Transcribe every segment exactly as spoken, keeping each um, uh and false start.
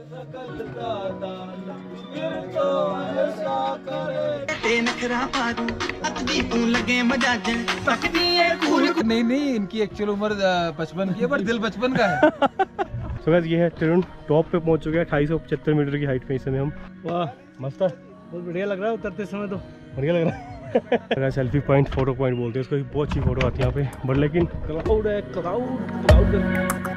नहीं नहीं, इनकी एक्चुअल उम्र पचपन की है, पर दिल बचपन का है। तो गाइस ये है ट्रिरुन, टॉप पे पहुंच चुके हैं। अट्ठाईस सौ पचहत्तर मीटर की हाइट पे इस समय हम। वाह मस्त है, बहुत बढ़िया लग रहा है उतरते समय, तो बढ़िया लग रहा है। सेल्फी पॉइंट, फोटो पॉइंट बोलते हैं इसको, बहुत अच्छी फोटो आती है यहाँ पे। बट लेकिन क्लाउड है, cloud cloud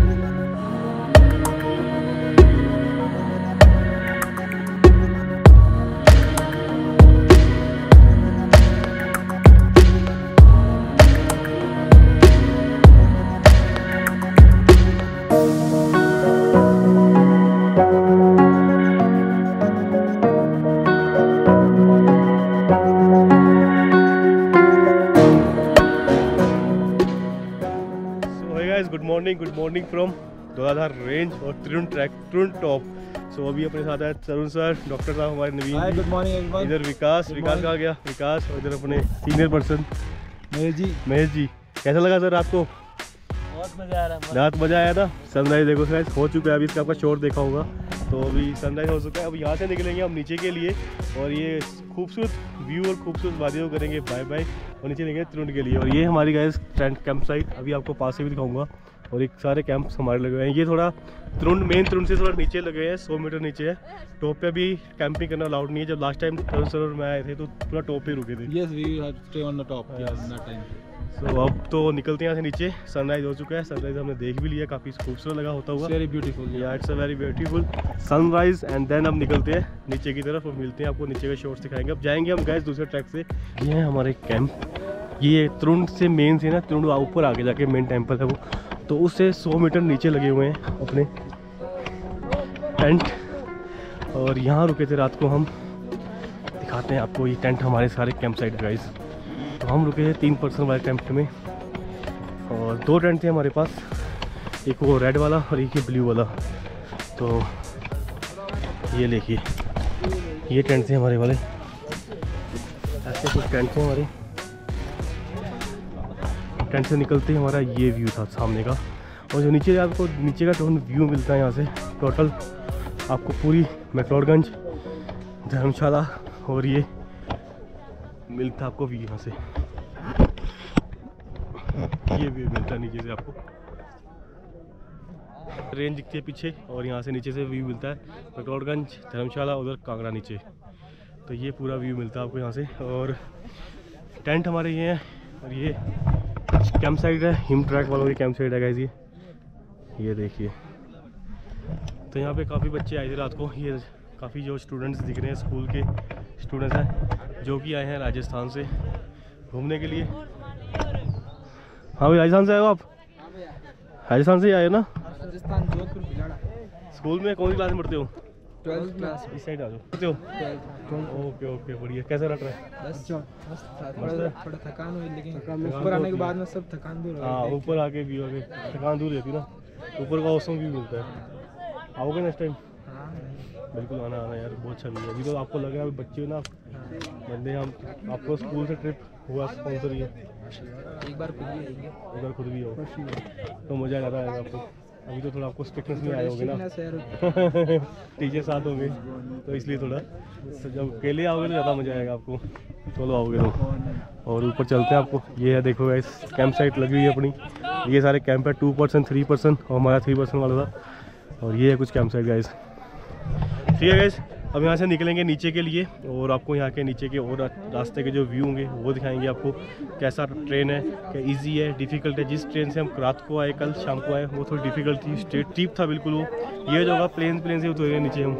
good morning good morning from Dhauladhar range और त्रिरुन ट्रैक, त्रिरुन टॉप। सो अभी अपने साथ है तरुण सर, डॉक्टर साहब हमारे नवीन। Good morning. इधर विकास, विकास कहाँ गया विकास, और इधर अपने सीनियर पर्सन महेश जी। महेश जी, कैसा लगा सर आपको? बहुत मजा आ रहा है। रात मजा आया था। सनराइज देखो सर हो चुका है, अभी इसका आपका शॉट देखा होगा। तो अभी सनराइज हो चुका है, अब यहाँ से निकलेंगे हम नीचे के लिए, और ये खूबसूरत व्यू और खूबसूरत वादियों करेंगे बाय बाय, और नीचे लेंगे त्रिरुन के लिए। और ये हमारी गाइस टेंट कैंप साइट, अभी आपको पास से भी दिखाऊंगा। और एक सारे कैंप्स हमारे लगे हुए हैं। ये थोड़ा त्रिरुन, मेन त्रिरुन से थोड़ा नीचे लगे हैं, सौ मीटर नीचे है। टॉप पे भी कैंपिंग करना अलाउड नहीं है। जब लास्ट टाइम तरुण सर और मैं आए थे तो पूरा टॉप पे रुके थे। Yes, we have to stay on the top. Yes, that time. तो अब तो निकलते हैं यहाँ से नीचे। सनराइज हो चुका है, सनराइज हमने देख भी लिया, काफ़ी खूबसूरत लगा होता हुआ। Very beautiful, yeah it's a very beautiful sunrise. And then हम निकलते हैं नीचे की तरफ और मिलते हैं आपको, नीचे के शॉट्स दिखाएंगे। अब जाएंगे हम गाइस दूसरे ट्रैक से। ये है हमारे कैंप, ये त्रिरुन से मेन से ना, त्रिरुन ऊपर आगे जाके मेन टेम्पल है वो, तो उससे सौ मीटर नीचे लगे हुए हैं अपने टेंट। और यहाँ रुके थे रात को हम, दिखाते हैं आपको। ये टेंट हमारे सारे कैंप साइट गाइस। तो हम रुके थे तीन पर्सन वाले टेंट में, और दो टेंट थे हमारे पास, एक वो रेड वाला और एक ये ब्लू वाला। तो ये देखिए, ये टेंट थे हमारे वाले, ऐसे कुछ टेंट थे हमारे। टेंट से निकलते ही हमारा ये व्यू था सामने का, और जो नीचे आपको नीचे का टोटल व्यू मिलता है यहाँ से, टोटल आपको पूरी मैक्लोडगंज, धर्मशाला और ये मिलता है आपको व्यू यहाँ से। ये व्यू मिलता है नीचे से आपको, रेंज दिखती है पीछे, और यहाँ से नीचे से व्यू मिलता है मैक्लोडगंज, धर्मशाला, उधर कांगड़ा नीचे। तो ये पूरा व्यू मिलता है आपको यहाँ से। और टेंट हमारे ये हैं, और ये कैंप साइट है, हिम ट्रैक वालों की कैंप साइट है गाइस। ये ये देखिए, तो यहाँ पे काफ़ी बच्चे आए थे रात को। ये काफ़ी जो स्टूडेंट्स दिख रहे हैं, स्कूल के स्टूडेंट्स हैं जो कि आए हैं राजस्थान से घूमने के लिए। हाँ भाई, राजस्थान से आए हो आप? राजस्थान से ही आए हो ना? राजस्थान, जोधपुर, भिलाड़ा। स्कूल में कौन सी क्लास में पढ़ते हो? Twelfth class. इस साइड आ जाओ। पढ़ते हो? ओके ओके, बढ़िया। कैसा रट रहा है? बस थोड़ा थोड़ा थकान हुई, लेकिन ऊपर आने के बाद में सब थकान दूर हो गई। हाँ, ऊपर आके भी आगे थकान दूर रहती ना, ऊपर का औसम भी मिलता है। आओगे नेक्स्ट टाइम? हाँ बिल्कुल आना आना यार, बहुत अच्छा लगा। अभी तो आपको लग रहा है बच्चे हो ना, बंदे हम आपको स्कूल से ट्रिप हुआ स्पॉन्सर ही है, एक बार खुद भी आएंगे, एक बार खुद भी हो तो मज़ा ज़्यादा आएगा आपको। अभी तो थोड़ा आपको स्ट्रिक्टनेस में आए होगे ना, टीचर साथ होंगे तो इसलिए थोड़ा, तो जब अकेले आओगे तो ज़्यादा मज़ा आएगा आपको, चलो आओगे तो। और ऊपर चलते हैं आपको। ये है देखो गाइस, कैंप साइट लगी हुई है अपनी। ये सारे कैंप है, टू परसेंट थ्री परसेंट और हमारा थ्री परसेंट वाला था। और ये है कुछ कैंप साइट गाइस। ठीक है गाइस, अब यहाँ से निकलेंगे नीचे के लिए, और आपको यहाँ के नीचे के और रास्ते के जो व्यू होंगे वो दिखाएंगे आपको। कैसा ट्रेन है, क्या इजी है, डिफ़िकल्ट है। जिस ट्रेन से हम रात को आए, कल शाम को आए, वो थोड़ी डिफ़िकल्ट थी, स्ट्रेट टीप था बिल्कुल वो। ये जो होगा प्लेन प्लेन से उतरेंगे नीचे हम।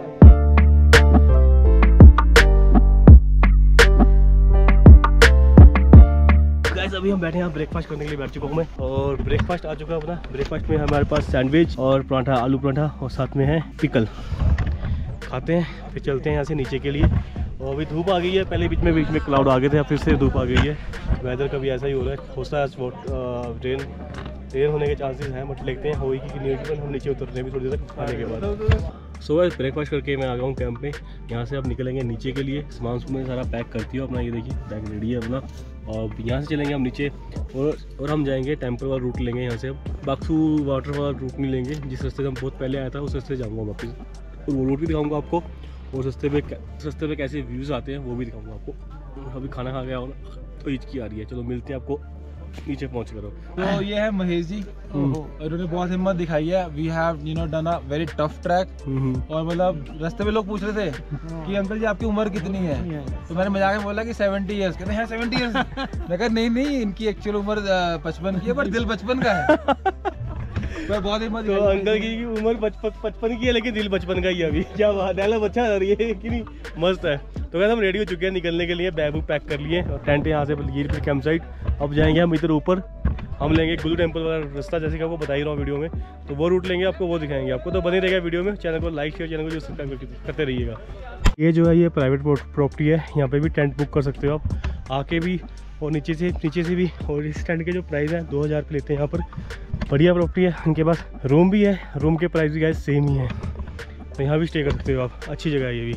गाइस अभी हम बैठे हैं, ब्रेकफास्ट करने के लिए बैठ चुका हूँ मैं, और ब्रेकफास्ट आ चुका है अपना। ब्रेकफास्ट में हमारे पास सैंडविच और पराठा, आलू पराठा, और साथ में है पिकल। खाते हैं, फिर चलते हैं यहाँ से नीचे के लिए। और अभी धूप आ गई है, पहले बीच में बीच में क्लाउड आ गए थे, फिर से धूप आ गई है। वेदर का भी ऐसा ही हो रहा है, हो सकता है रेन रेन होने के चांसेस हैं, बट देखते हैं होगी कि नहीं होगी। हम नीचे उतरते हैं भी थोड़ी देर तक खाने के बाद। सो गाइस ब्रेकफास्ट करके मैं आ गया हूँ कैंप में। यहाँ से अब निकलेंगे नीचे के लिए। सामान सुमान सारा पैक करती हो अपना, ये देखिए बैग रेडी है अपना। और यहाँ से चलेंगे हम नीचे और और हम जाएंगे टेम्पल वाला रूट लेंगे यहाँ से। अब बाक्सू वाटर वाला रूट नहीं लेंगे, जिस रास्ते से हम बहुत पहले आया था उस रास्ते से जाऊँगा वापस, और वो रूट भी दिखाऊँगा आपको, और रास्ते पे रास्ते पे कैसे व्यूज़ आते हैं वो भी दिखाऊँगा आपको। अभी खाना खा गया और तो हिचकी आ रही है, चलो मिलते हैं आपको नीचे पहुँच करो। तो ये है महेश जी, इन्होंने बहुत हिम्मत दिखाई है। We have you know done a very tough track, और मतलब रास्ते में लोग पूछ रहे थे कि अंकल जी आपकी उम्र कितनी है, तो मैंने मजाक में बोला कि सेवेंटी इयर्स। कहते हैं सेवेंटी इयर्स। मैं कहा नहीं नहीं, इनकी एक्चुअल उम्र पचपन की है, पर दिल बचपन का है। पर बहुत हिम्मत तो अंकल की उम्र पचपन की है लेकिन दिल बचपन का ही है अभी। क्या बात है, अच्छा आ रही है कि नहीं, मस्त है। तो वैसे हम रेडी हो चुके हैं निकलने के लिए, बैग पैक कर लिए और टेंट यहाँ से ये फिर कैंप साइट। अब जाएंगे हम इधर ऊपर, हम लेंगे गुल्लू टेम्पल वाला रास्ता, जैसे कि आपको बता ही रहा हूँ वीडियो में, तो वो रूट लेंगे, आपको वो दिखाएंगे। आपको तो बने रहेगा वीडियो में, चैनल को लाइक शेयर, चैनल को जो सब्सक्राइब करते रहिएगा। ये जो है ये प्राइवेट प्रॉपर्टी है, यहाँ पे भी टेंट बुक कर सकते हो आप आके भी, और नीचे से नीचे से भी। और इस टेंट के जो प्राइस है दो हज़ार रुपये लेते हैं यहाँ पर। बढ़िया प्रॉपर्टी है, उनके पास रूम भी है, रूम के प्राइस भी गाइस सेम ही है, तो यहाँ भी स्टे कर सकते हो आप। अच्छी जगह है ये भी।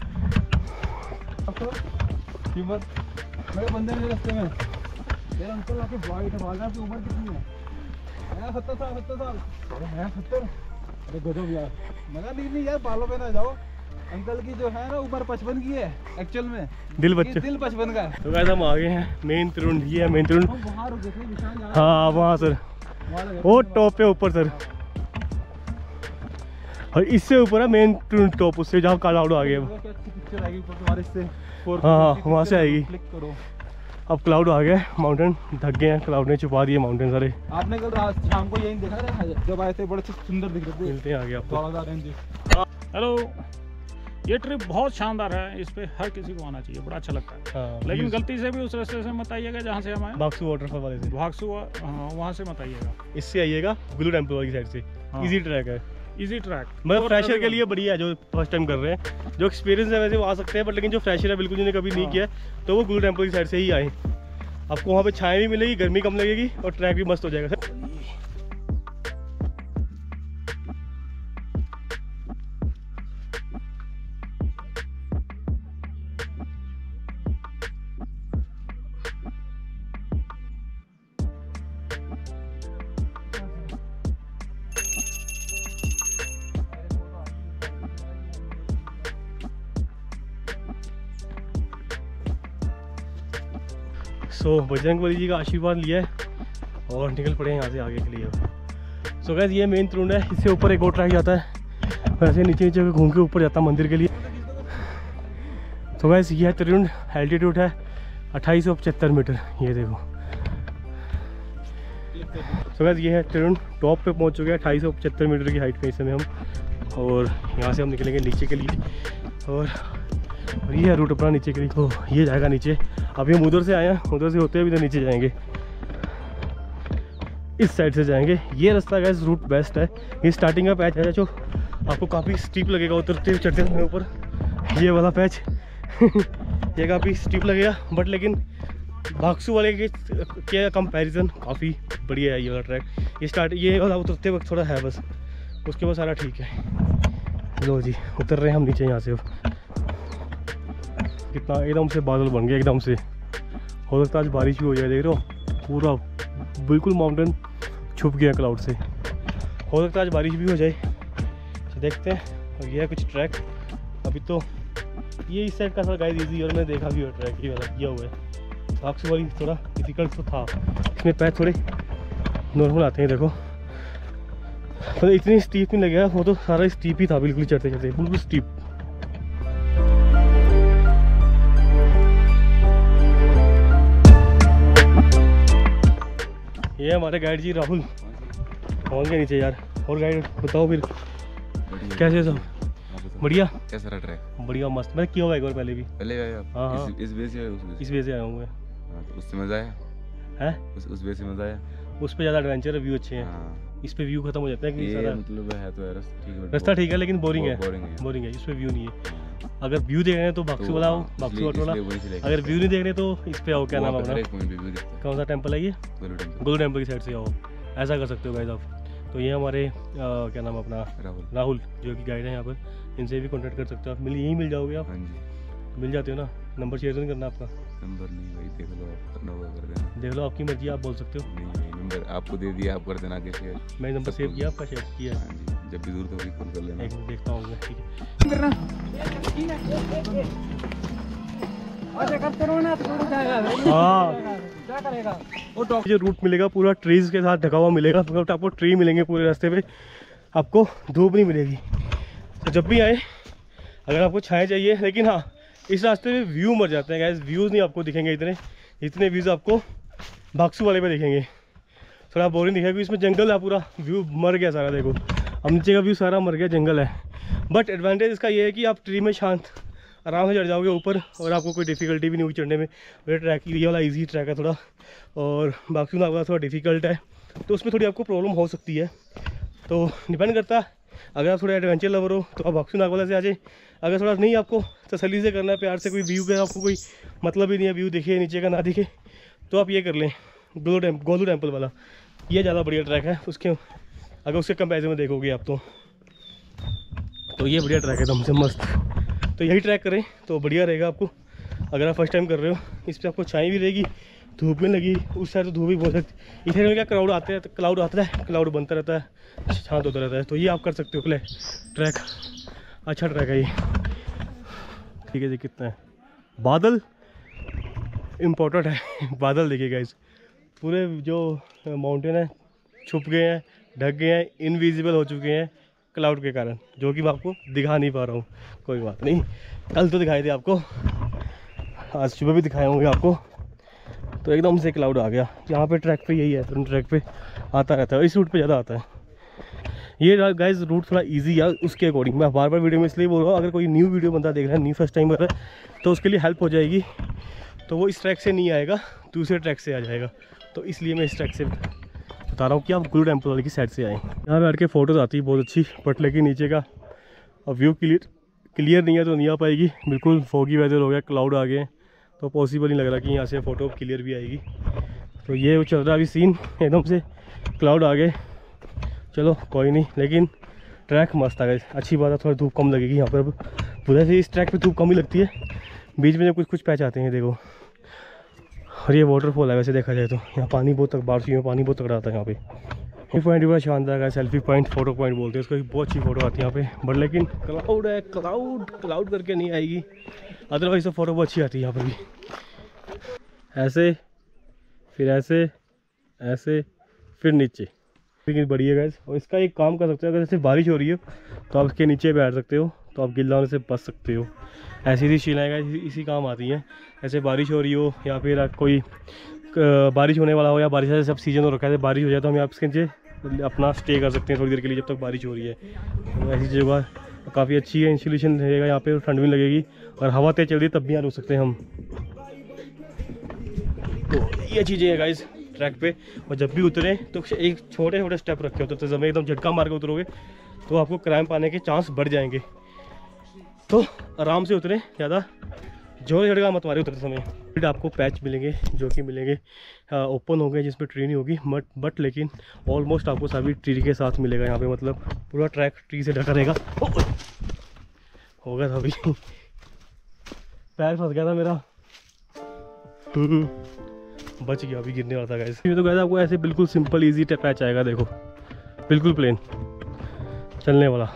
मेरे बंदे ने रास्ते में मेरे अंकल आपके बॉडी उठा रहा है, आपकी उम्र कितनी है? मैं सत्तर साल सत्तर साल अरे मैं सत्तर अरे गजब यार। मगर नहीं नहीं यार, बालों पे ना जाओ। अंकल की जो है ना उम्र पचपन की है एक्चुअल में, दिल बच्चे दिल पचपन का है। तो वैसे हम आ गए हैं मेन त्रिउंड, ये है मेन त्रिउंड। वहाँ रुके थे निशान, हाँ वहाँ सर, वो टॉप पे ऊपर सर, और इससे ऊपर है मेन त्रिउंड टॉप, उससे जहाँ क्लाउड आ गया। पिक्चर आएगी ऊपर तुम्हारे इससे, हाँ वहाँ से आएगी। क्लिक करो। अब क्लाउड आ गया, माउंटेन ढक गए हैं, क्लाउड ने छुपा दिए माउंटेन सारे। आपने कल रात शाम को यही देखा था जब आए थे, बड़े सुंदर दिख रहे थे। मिलते हैं आगे आपको। हेलो, ये ट्रिप बहुत शानदार है, इस पे हर किसी को आना चाहिए, बड़ा अच्छा लगता है। हाँ, लेकिन गलती से भी उस रास्ते से मत आइएगा जहाँ से हम आए, बाक्सू वाटरफॉल वाले से, भागसू, हाँ वहाँ से मत आइएगा, इससे आइएगा गुल्लू टेम्पल वाली साइड से। हाँ। इजी ट्रैक है, इजी ट्रैक, मतलब फ्रेशर के लिए बढ़िया है, जो फर्स्ट टाइम कर रहे हैं। जो एक्सपीरियंस है वैसे वो आ सकते हैं, बट लेकिन जो फ्रेशर है बिल्कुल जिन्हें कभी नहीं किया तो वो गुल्लू टेम्पल की साइड से ही आए। आपको वहाँ पे छाया भी मिलेगी, गर्मी कम लगेगी और ट्रैक भी मस्त हो जाएगा sir. So so, Bajrang Bali ji का आशीर्वाद लिया है और निकल पड़े हैं यहाँ से आगे के लिए। सो so, गैस ये मेन त्रिउंड है, इससे ऊपर एक और ट्रैक जाता है, वैसे नीचे नीचे घूम के ऊपर जाता है मंदिर के लिए। तो गैस ये है त्रिउंड, एल्टीट्यूड है अट्ठाईस सौ पचहत्तर मीटर, ये देखो। सो so, गैस ये है त्रिउंड, टॉप पे पहुँच चुके हैं अट्ठाईस सौ पचहत्तर मीटर की हाइट पे इस समय हम, और यहाँ से हम निकलेंगे नीचे के लिए, और और ये है रूट अपना नीचे के लिए। तो ये जाएगा नीचे, अभी हम उधर से आए हैं, उधर से होते हुए इधर नीचे जाएंगे, इस साइड से जाएंगे। ये रास्ता गैस रूट बेस्ट है, ये स्टार्टिंग का पैच है जो आपको काफ़ी स्टीप लगेगा उतरते हुए चढ़ते समय ऊपर, ये वाला पैच ये काफ़ी स्टीप लगेगा, बट लेकिन भागसू वाले के के कंपैरिजन काफ़ी बढ़िया है ये वाला ट्रैक। ये स्टार्ट ये वाला उतरते वक्त थोड़ा है बस, उसके बाद सारा ठीक है। लो जी उतर रहे हैं हम नीचे यहाँ से। अब कितना एकदम से बादल बन गया, एकदम से हो सकता है आज बारिश भी हो जाए, देख रहे हो पूरा बिल्कुल माउंटेन छुप गया क्लाउड से, हो सकता है आज बारिश भी हो जाए, तो देखते हैं। और ये है कुछ ट्रैक, अभी तो ये इस साइड का थोड़ा गाइस इजी, और मैंने देखा भी हुआ ट्रैक ये वाला किया हुआ है। बाक्सू वाली थोड़ा डिफिकल्ट तो था, इसमें पैर थोड़े नॉर्मल आते हैं, देखो तो इतनी स्टीप नहीं लगेगा, वो तो सारा स्टीप ही था बिल्कुल चढ़ते चढ़ते बिल्कुल स्टीप। ये हमारे गाइड जी राहुल पहुँच गए नीचे यार। और गाइड बताओ फिर कैसे सब? बढ़िया, कैसा रहा ट्रैक? बढ़िया मस्त। मैं किया हुआ एक बार पहले भी। पहले गए आप? हाँ हाँ, इस, इस वे से उस वे इस वजह से आया हूँ मैं। हाँ, तो उससे मजा आया है? उस उस वे से मजा आया। उस पे ज़्यादा एडवेंचर व्यू अच्छे हैं, हाँ, इस पे व्यू खत्म हो जाता है कि ये सारा मतलब है तो है रास्ता ठीक है, रास्ता ठीक है लेकिन बोरिंग है, बोरिंग है। बोरिंग है, इस पे व्यू नहीं है। अगर व्यू देख रहे हैं तो बाक्सू वाला आओ, बाक्सू वाला। अगर व्यू नहीं देख रहे तो इस पे आओ, क्या नाम है अपना, कौन सा टेम्पल है ये? गुल्लू टेम्पल की साइड से आओ, ऐसा कर सकते हो गाइस आप। तो ये हमारे आ, क्या नाम है अपना, राहुल राहुल जो कि गाइड है यहाँ पर, इनसे भी कॉन्टैक्ट कर सकते हो आप, मिल यहीं मिल जाओगे आप, हाँ जी, मिल जाते हो ना। नंबर शेयर तो नहीं करना आपका? नंबर नहीं भाई, देख लो आप, करना होगा कर देना। देख लो, आपकी मर्जी, आप बोल सकते हो। नहीं भाई, नंबर आपको दे दिया, आप कर देना आगे शेयर। मैं नंबर सेव किया आपका, शेयर किया। हाँ जी, जब भी जरूरत होगी कॉल कर लेना। एक मिनट देखता हूँ मैं, ठीक है। हाँ, वो डॉक्टर जो रूट मिलेगा पूरा ट्रीज के साथ ढका हुआ मिलेगा, मतलब आपको ट्री मिलेंगे पूरे रास्ते पे, आपको धूप नहीं मिलेगी। तो जब भी आए, अगर आपको छाया चाहिए, लेकिन हाँ इस रास्ते में व्यू मर जाते हैं गाइस, व्यूज़ नहीं आपको दिखेंगे इतने इतने व्यूज़ आपको भागसू वाले पे दिखेंगे। थोड़ा बोरिंग दिखेगा, इसमें जंगल है, पूरा व्यू मर गया सारा। देखो अब नीचे का व्यू सारा मर गया, जंगल है। बट एडवांटेज इसका ये है कि आप ट्री में शांत आराम से चढ़ जाओगे ऊपर, और आपको कोई डिफ़िकल्टी भी नहीं होगी चढ़ने में। ये ट्रैक, ये वाला इजी ट्रैक है थोड़ा, और बाकी नागवा थोड़ा डिफ़िकल्ट है, तो उसमें थोड़ी आपको प्रॉब्लम हो सकती है। तो डिपेंड करता है, अगर आप थोड़ा एडवेंचर लवर हो तो आप बाक्सू नागवाला से आ जाए। अगर थोड़ा नहीं, आपको तसल्ली से करना है, प्यार से, कोई व्यू का आपको कोई मतलब ही नहीं है, व्यू दिखे नीचे का ना दिखे, तो आप ये कर लें गोलू टेम्प गोलू टेम्पल वाला। ये ज़्यादा बढ़िया ट्रैक है उसके, अगर उसके कंपेरिजन में देखोगे आप तो तो ये बढ़िया ट्रैक है एकदम से मस्त। तो यही ट्रैक करें तो बढ़िया रहेगा आपको। अगर आप फर्स्ट टाइम कर रहे हो, इस पर आपको छाई भी रहेगी, धूप में लगी, उस साइड तो धूप भी बहुत सकती। इधर में क्या क्लाउड आते हैं, क्लाउड आता है, क्लाउड बनता रहता है, शांत होता रहता है। तो ये आप कर सकते हो प्ले ट्रैक, अच्छा ट्रैक है ये। ठीक है जी, कितना है बादल इम्पोर्टेंट है। बादल देखिए गाइस, पूरे जो माउंटेन है छुप गए हैं, ढक गए हैं, इनविजिबल हो चुके हैं क्लाउड के कारण, जो कि मैं आपको दिखा नहीं पा रहा हूँ। कोई बात नहीं, कल तो दिखाए थे आपको, आज सुबह भी दिखाए होंगे आपको। तो एकदम से क्लाउड आ गया। यहाँ पे ट्रैक पे यही है, तो ट्रैक पे आता रहता है, इस रूट पे ज़्यादा आता है। ये गाइस रूट थोड़ा इजी है उसके अकॉर्डिंग। मैं बार बार वीडियो में इसलिए बोल रहा हूँ, अगर कोई न्यू वीडियो बंदा देख रहा है, न्यू फर्स्ट टाइम कर रहा है, तो उसके लिए हेल्प हो जाएगी। तो वो इस ट्रैक से नहीं आएगा, दूसरे ट्रैक से आ जाएगा। तो इसलिए मैं इस ट्रैक से बता रहा हूँ कि आप गोलू टेम्पल वाले की साइड से आएँ। यहाँ बैठ के फ़ोटोज़ आती है बहुत अच्छी, बट लेकिन नीचे का व्यू क्लियर क्लियर नहीं है, तो नहीं आ पाएगी। बिल्कुल फॉगी वेदर हो गया, क्लाउड आ गए, तो पॉसिबल नहीं लग रहा कि यहाँ से फ़ोटो क्लियर भी आएगी। तो ये चल रहा है अभी सीन, एकदम से क्लाउड आ गए। चलो कोई नहीं, लेकिन ट्रैक मस्त आ गया, अच्छी बात है। थोड़ी धूप कम लगेगी यहाँ पर, अब पूरे से इस ट्रैक पे धूप कम ही लगती है, बीच में कुछ कुछ पैच आते हैं देखो। और ये वाटरफॉल है वैसे देखा जाए तो, यहाँ पानी बहुत तक, बारिश में पानी बहुत तगड़ा आता है यहाँ पे। ये पॉइंट भी बड़ा शानदार है, सेल्फी पॉइंट, फोटो पॉइंट बोलते हैं उसको, बहुत अच्छी फोटो आती है यहाँ पे। बट लेकिन क्लाउड है, क्लाउड क्लाउड करके नहीं आएगी, अदरवाइज तो फोटो बहुत अच्छी आती है यहाँ पर भी। ऐसे फिर ऐसे ऐसे फिर नीचे, लेकिन बढ़िया गाइस। और इसका एक काम कर सकते हो, अगर जैसे बारिश हो रही है तो आप इसके नीचे बैठ सकते हो, तो आप गिल्ला होने से बच सकते हो। ऐसी सी शिलाएँ गाइस इसी काम आती हैं, ऐसे बारिश हो रही हो या फिर कोई बारिश होने वाला हो, या बारिश से सब सीजन हो रखा है, बारिश हो जाए तो हम यहाँ इसके नीचे अपना स्टे कर सकते हैं थोड़ी देर के लिए, जब तक बारिश हो रही है। तो ऐसी जगह काफ़ी अच्छी है, इंसुलेशन रहेगा यहाँ पे, ठंड भी लगेगी, और हवा तेज चल रही है तब भी यहाँ रुक सकते हैं हम। तो ये चीज़ें हैं गाइस ट्रैक पे। और जब भी उतरें तो एक छोटे छोटे स्टेप रखे होते, तो जब एकदम झटका मार के उतरोगे तो आपको क्रैम्प आने के चांस बढ़ जाएंगे। तो आराम से उतरें, ज़्यादा जोर झटका मत मारे उतरते समय। फिर आपको पैच मिलेंगे जो कि मिलेंगे ओपन होंगे, जिसमें ट्री नहीं होगी, बट बट लेकिन ऑलमोस्ट आपको सभी ट्री के साथ मिलेगा यहाँ पे, मतलब पूरा ट्रैक ट्री से ढका रहेगा। होगा था अभी पैर फंस गया था मेरा, बच गया, अभी गिरने वाला था गाइस। ये तो गाइस आपको ऐसे बिल्कुल सिंपल इजी पैच आएगा, देखो बिल्कुल प्लेन चलने वाला।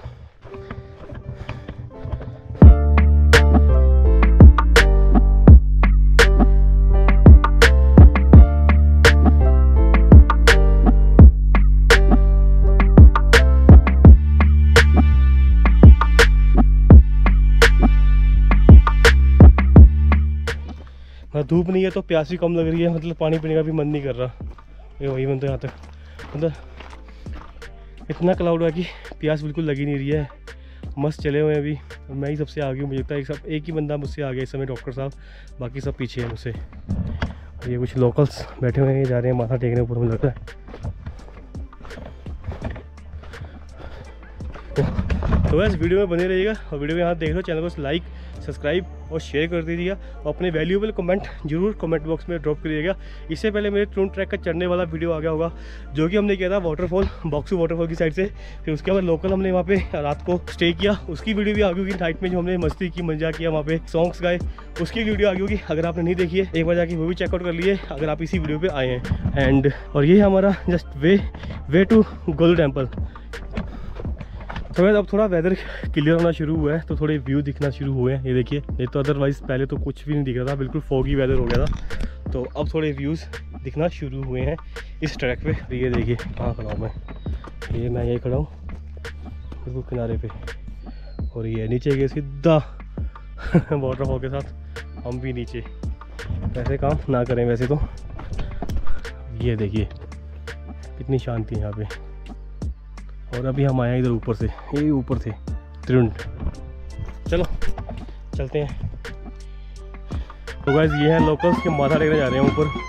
धूप नहीं है तो प्यास भी कम लग रही है, मतलब पानी पीने का भी मन नहीं कर रहा। ये वही मन तो यहाँ तक, मतलब इतना क्लाउड है कि प्यास बिल्कुल लगी नहीं रही है। मस्त चले हुए हैं अभी, मैं ही सबसे आगे हूँ, मुझे लगता है एक सब एक ही बंदा मुझसे आगे इस समय, डॉक्टर साहब, बाकी सब पीछे हैं मुझसे। और ये कुछ लोकल्स बैठे हुए हैं, जा रहे हैं माथा टेकने ऊपर, मुझे लगता है। तो बस वीडियो में बने रहिएगा और वीडियो में यहाँ देख लो, चैनल को लाइक सब्सक्राइब और शेयर कर दीजिएगा और अपने वैल्यूएबल कमेंट जरूर कमेंट बॉक्स में ड्रॉप करिएगा। इससे पहले मेरे ट्रून ट्रैक का चढ़ने वाला वीडियो आ गया होगा जो कि हमने किया था वाटरफॉल, बॉक्सू वाटरफॉल की साइड से। फिर उसके बाद लोकल हमने वहाँ पे रात को स्टे किया, उसकी वीडियो भी आ गई होगी। नाइट में जो हमने मस्ती की, मजा किया, वहाँ पे सॉन्ग्स गाए, उसकी वीडियो आ गई होगी। अगर आपने नहीं देखी है एक बार जाके वो भी चेकआउट कर लिए अगर आप इसी वीडियो पर आए हैं। एंड और ये हमारा just way way to Golu temple. तो अब थोड़ा वेदर क्लियर होना शुरू हुआ है तो थोड़े व्यू दिखना शुरू हुए हैं, ये देखिए। नहीं तो अदरवाइज़ पहले तो कुछ भी नहीं दिख रहा था, बिल्कुल फॉगी वेदर हो गया था। तो अब थोड़े व्यूज़ दिखना शुरू हुए हैं इस ट्रैक पे। ये देखिए कहाँ खड़ा हूँ मैं, ये मैं यही खड़ा हूँ बिल्कुल किनारे पे और ये नीचे गए सीधा वाटरफॉल के साथ हम भी नीचे। ऐसे काम ना करें वैसे तो। ये देखिए कितनी शांति है यहाँ पे। और अभी हम आए इधर ऊपर से, ये ऊपर से त्रिउंड। चलो चलते हैं। तो गाइस ये है लोकल्स के माथा टेकने जा रहे हैं ऊपर।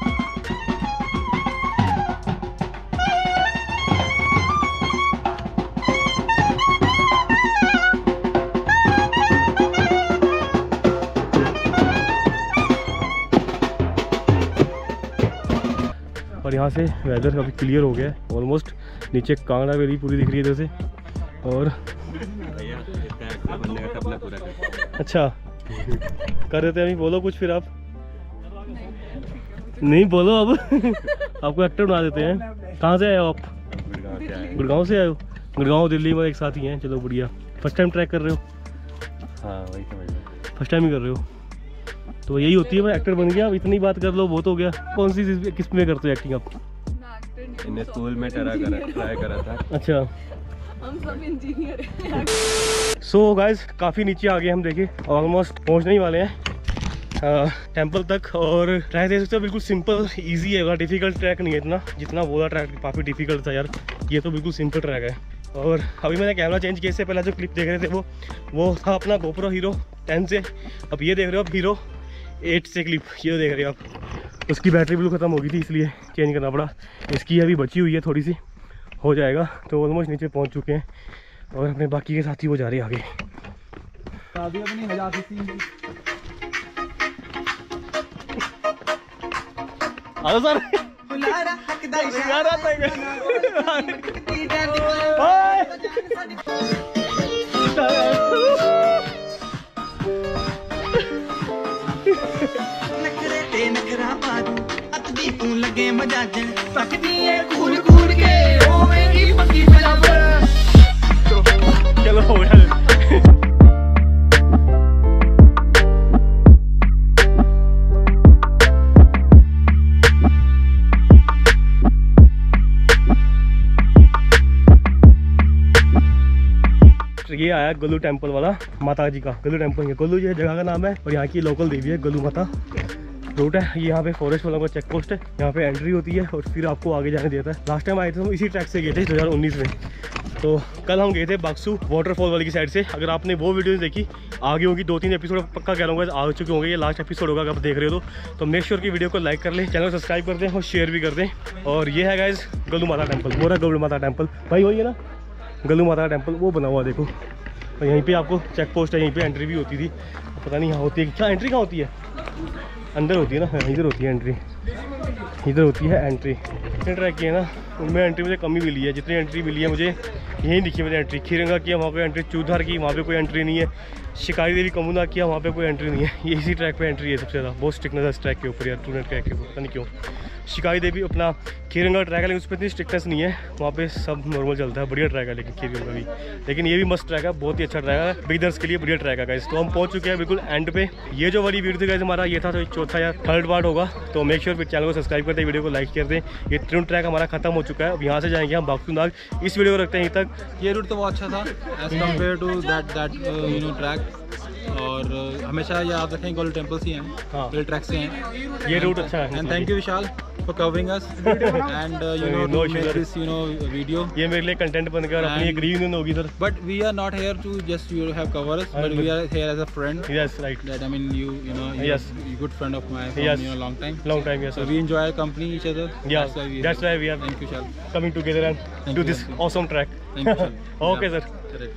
और यहाँ से वेदर काफ़ी क्लियर हो गया है ऑलमोस्ट। नीचे कांगड़ा वैली पूरी दिख रही है इधर से। और अच्छा कर देते हैं अभी। बोलो कुछ फिर आप। नहीं बोलो अब आपको एक्टर बना देते हैं। कहाँ से आए हो आप? गुड़गांव से आए हो? गुड़गांव दिल्ली में एक साथ ही हैं। चलो बढ़िया। फर्स्ट टाइम ट्रैक कर रहे हो? हाँ वही समझ। फर्स्ट टाइम ही कर रहे हो तो यही होती है। मैं एक्टर बन गया, अब इतनी बात कर लो बहुत हो गया। कौन सी चीज़ किस में करते हो एक्टिंग आप? इन्हें स्कूल में ट्राई करा ट्राई करा था। अच्छा हम सब इंजीनियर हैं। सो गाइस काफ़ी नीचे आ गए हम, देखिए ऑलमोस्ट पहुंचने ही वाले हैं टेंपल तक। और ट्रैक देख सकते हो बिल्कुल सिंपल इजी है, डिफिकल्ट ट्रैक नहीं है इतना जितना वो ट्रैक काफ़ी डिफिकल्ट था यार। ये तो बिल्कुल सिंपल ट्रैक है। और अभी मैंने कैमरा चेंज किया, इससे पहले जो क्लिप देख रहे थे वो वो था अपना गोप्रो हीरो टेन से। अब ये देख रहे हो आप हीरो एट से क्लिप, ये देख रहे हो आप। उसकी बैटरी बिल्कुल ख़त्म हो गई थी इसलिए चेंज करना पड़ा। इसकी अभी बची हुई है थोड़ी सी, हो जाएगा। तो ऑलमोस्ट नीचे पहुंच चुके हैं और अपने बाकी के साथी वो जा रहे हैं आगे। शादी अपनी हो जाती थी। Hello sir. लगे मजाजन सकती है कूल कूल के होवेगी पक्की बराबर। चलो हो गया। ये आया गोलू टेम्पल वाला, माता जी का गोलू टेम्पल है। गोलू ये जगह का नाम है और यहाँ की लोकल देवी है गोलू माता। रूट है ये, यहाँ पे फॉरेस्ट वालों का चेक पोस्ट है, यहाँ पे एंट्री होती है और फिर आपको आगे जाने देता है। लास्ट टाइम आए थे हम इसी ट्रैक से गए थे दो हज़ार उन्नीस में। तो कल हम गए थे बॉक्सू वाटरफॉल वाली की साइड से। अगर आपने वो वीडियो देखी आगे होगी, दो तीन एपिसोड पक्का कह रहा हूँ आ चुके होंगे। ये लास्ट एपिसोड होगा अगर आप देख रहे हो तो, तो मेक श्योर की वीडियो को लाइक कर लें, चैनल को सब्सक्राइब कर दें और शेयर भी कर दें। और ये है गाइज गोलू माता टेम्पल, पूरा गोलू माता टेम्पल भाई वही है ना, गोलू माता टेम्पल वो बना हुआ देखो। और यहीं पे आपको चेक पोस्ट है, यहीं पे एंट्री भी होती थी। पता नहीं यहाँ होती है क्या एंट्री, कहाँ होती है? अंदर होती है ना, इधर होती है एंट्री, इधर होती है एंट्री। जितने ट्रैक किए ना उनमें एंट्री मुझे कम ही मिली है। जितनी एंट्री मिली है मुझे यहीं दिखी मुझे एंट्री। खीरंगा किया वहाँ पे एंट्री, चूधार की वहाँ पे कोई एंट्री नहीं है। शिकारी देवी कमुना किया वहाँ पे कोई एंट्री नहीं है। ये इसी ट्रैक पे एंट्री है सबसे ज़्यादा। बहुत स्ट्रिक्टनेस है इस ट्रैक के ऊपर यार, टूनेट ट्रैक के ऊपर पता नहीं क्यों। शिकारी देवी अपना खीरंगा ट्रैक है लेकिन उस पर इतनी स्ट्रिक्टनेस नहीं है, वहाँ पे सब नॉर्मल चलता है। बढ़िया ट्रैक है लेकिन खीरंगा भी, लेकिन ये भी मस्त ट्रैक है, बहुत ही अच्छा ट्रैक है बिगिनर्स के लिए, बढ़िया ट्रैक है गाइस। तो हम पहुँच चुके हैं बिल्कुल एंड पे। ये जो वाली वीडियो थी गाइस हमारा ये था तो चौथा या थर्ड पार्ट होगा। तो मेक श्योर चैनल को सब्सक्राइब करते हैं, वीडियो को लाइक कर दें। ये त्रिउंड ट्रैक हमारा खत्म हो चुका है। अब यहाँ से जाएंगे हम बागसू नाग। इस वीडियो को रखते हैं यहीं तक। ये रूट तो बहुत अच्छा था as compared to that that you know track. और uh, हमेशा याद रखें गोल्डन टेम्पल से हैं, हाँ। रेल ट्रैक से हैं। ये रूट अच्छा है। And thank you Vishal for covering us and you know to make this you know video. ये मेरे लिए कंटेंट बनकर अपनी एक रीयूनियन होगी sir. But we are not here to just you have cover us, but we are here as a friend. Yes right. That I mean you you know you're Yes. a good friend of mine from Yes. you know long time. Long time, yes So sir. we enjoy our company each other. Yeah, That's why we. that's why we are Thank you, Shal. coming together and Thank do you, this thank you. awesome track. Thank you, Shal. Okay Yeah. sir. Correct.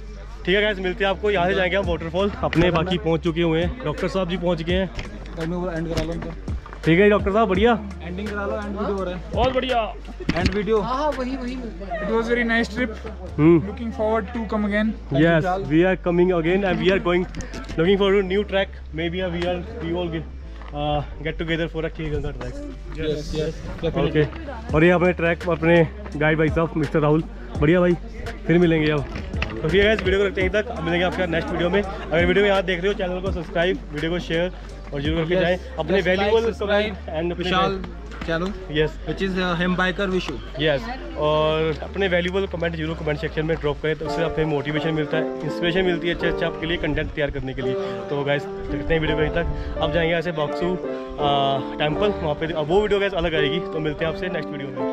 ठीक है guys, मिलते हैं आपको। यहाँ से जाएंगे हम waterfall. अपने बाकी पहुँच चुके हुए हैं, डॉक्टर साहब जी पहुँच गए हैं। एंड करा लो उनका। ठीक है डॉक्टर साहब, बढ़िया एंडिंग करा लो, एंड वीडियो हो रहा है। बहुत बढ़िया। And video. It was very nice trip. Hmm Looking forward to come again. Yes, we are coming again and we are going, looking forward to new track. Maybe uh, we are we all get, uh, get together for a Khirganga track. Yes yes Okay. और ये अपने track अपने guide भाई साहब mister Rahul, बढ़िया भाई, फिर मिलेंगे अब। तो ठीक है इस वीडियो को रखते हैं यहीं तक, अब मिलेंगे आपका नेक्स्ट वीडियो में। अगर वीडियो यहाँ देख रहे हो चैनल को सब्सक्राइब, वीडियो को शेयर और जरूर करके जाएं। अपने valuable comment and Vishal channel yes which is Him biker Vishu. Yes और अपने वैल्यूबल कमेंट जरूर कमेंट सेक्शन में ड्रॉप करें, तो उससे आपको मोटिवेशन मिलता है, इंस्पिरेशन मिलती है अच्छे अच्छे आपके लिए कंटेंट तैयार करने के लिए। तो गाइस देखते हैं वीडियो को यहीं तक। अब जाएंगे ऐसे बॉक्सू टेम्पल, वहाँ पे अब वो वीडियो गाइस अलग आएगी। तो मिलते हैं आपसे नेक्स्ट वीडियो में।